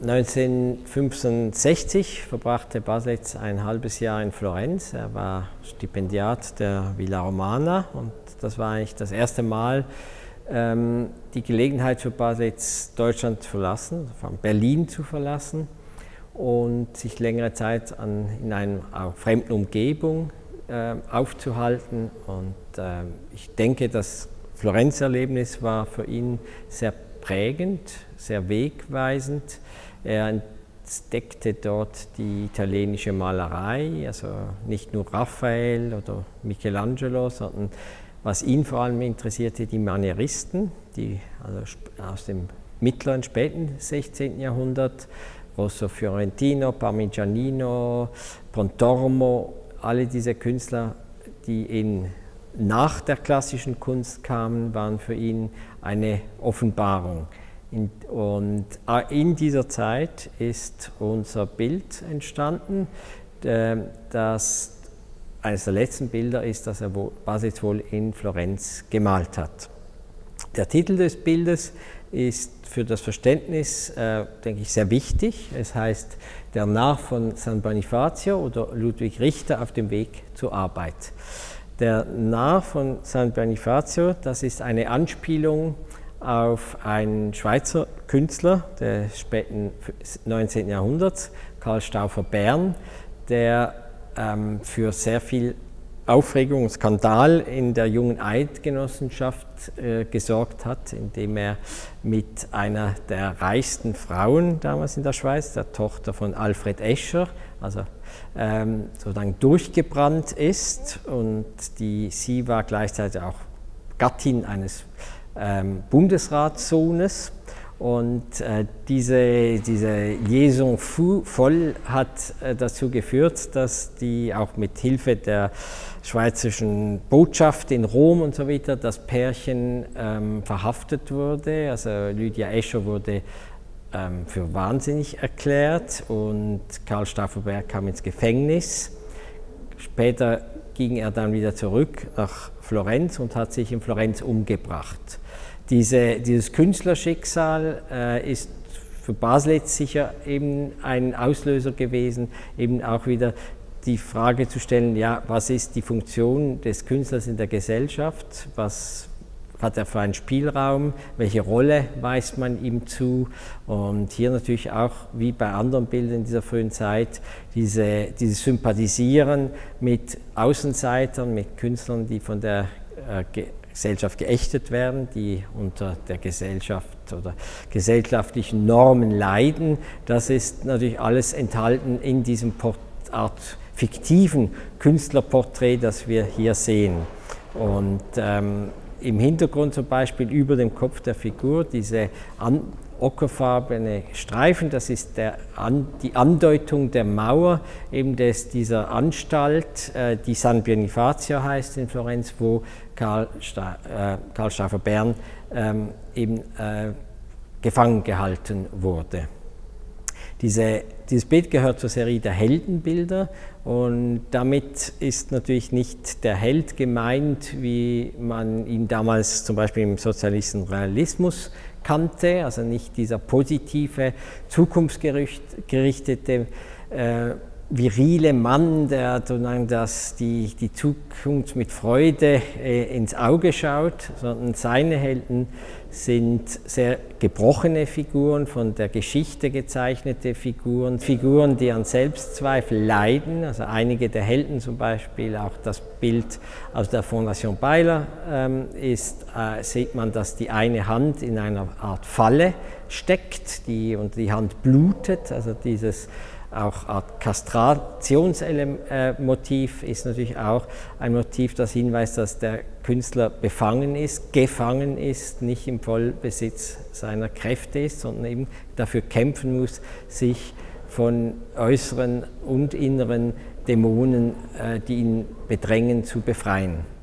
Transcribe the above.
1965 verbrachte Baselitz ein halbes Jahr in Florenz. Er war Stipendiat der Villa Romana und das war eigentlich das erste Mal die Gelegenheit für Baselitz, Deutschland zu verlassen, Berlin zu verlassen und sich längere Zeit in einer auch fremden Umgebung aufzuhalten. Und ich denke, das Florenz-Erlebnis war für ihn sehr prägend, sehr wegweisend. Er entdeckte dort die italienische Malerei, also nicht nur Raphael oder Michelangelo, sondern was ihn vor allem interessierte, die Manieristen, die also aus dem mittleren, späten 16. Jahrhundert, Rosso Fiorentino, Parmigianino, Pontormo, alle diese Künstler, die nach der klassischen Kunst kamen, waren für ihn eine Offenbarung. Und in dieser Zeit ist unser Bild entstanden, das eines der letzten Bilder ist, das er Baselitz wohl in Florenz gemalt hat. Der Titel des Bildes ist für das Verständnis, denke ich, sehr wichtig. Es heißt Der Narr von San Bonifacio oder Ludwig Richter auf dem Weg zur Arbeit. Der Narr von San Bonifacio, das ist eine Anspielung auf einen Schweizer Künstler des späten 19. Jahrhunderts, Karl Stauffer-Bern, der für sehr viel Aufregung und Skandal in der jungen Eidgenossenschaft gesorgt hat, indem er mit einer der reichsten Frauen damals in der Schweiz, der Tochter von Alfred Escher, also sozusagen durchgebrannt ist, und sie war gleichzeitig auch Gattin eines Bundesratssohnes. Und diese Liaison folle hat dazu geführt, dass die auch mit Hilfe der schweizerischen Botschaft in Rom und so weiter das Pärchen verhaftet wurde. Also Lydia Escher wurde für wahnsinnig erklärt und Karl Stauffer-Bern kam ins Gefängnis. Später ging er dann wieder zurück nach Florenz und hat sich in Florenz umgebracht. Dieses Künstlerschicksal ist für Baselitz sicher eben ein Auslöser gewesen, eben auch wieder die Frage zu stellen, ja, was ist die Funktion des Künstlers in der Gesellschaft, was hat er für einen Spielraum, welche Rolle weist man ihm zu, und hier natürlich auch, wie bei anderen Bildern dieser frühen Zeit, dieses Sympathisieren mit Außenseitern, mit Künstlern, die von der Gesellschaft geächtet werden, die unter der Gesellschaft oder gesellschaftlichen Normen leiden. Das ist natürlich alles enthalten in diesem Art fiktiven Künstlerporträt, das wir hier sehen. Und im Hintergrund zum Beispiel über dem Kopf der Figur diese ockerfarbene Streifen, das ist die Andeutung der Mauer eben dieser Anstalt, die San Bonifacio heißt in Florenz, wo Karl Stauffer-Bern eben gefangen gehalten wurde. Dieses Bild gehört zur Serie der Heldenbilder und damit ist natürlich nicht der Held gemeint, wie man ihn damals zum Beispiel im Sozialistischen Realismus kannte, also nicht dieser positive, zukunftsgerichtete, virile Mann, der die Zukunft mit Freude ins Auge schaut, sondern seine Helden sind sehr gebrochene Figuren, von der Geschichte gezeichnete Figuren, die an Selbstzweifel leiden. Also einige der Helden, zum Beispiel auch das Bild aus der Fondation Bayler, sieht man, dass die eine Hand in einer Art Falle steckt und die Hand blutet, also dieses auch Art Kastrationsmotiv ist natürlich auch ein Motiv, das hinweist, dass der Künstler gefangen ist, nicht im Vollbesitz seiner Kräfte ist, sondern eben dafür kämpfen muss, sich von äußeren und inneren Dämonen, die ihn bedrängen, zu befreien.